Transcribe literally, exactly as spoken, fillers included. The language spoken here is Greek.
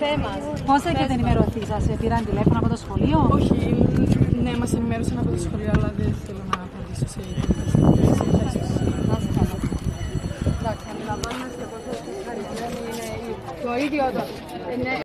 Πώς έχετε ενημερωθεί, σας πήραν τηλέφωνο από το σχολείο? Όχι, ναι, μας ενημέρωσαν από το σχολείο, αλλά δεν θέλω να απαντήσω σε ευχαριστώ. Εντάξει, αντιλαμβάνεστε πόσο χαρισμένοι είναι το ίδιο το.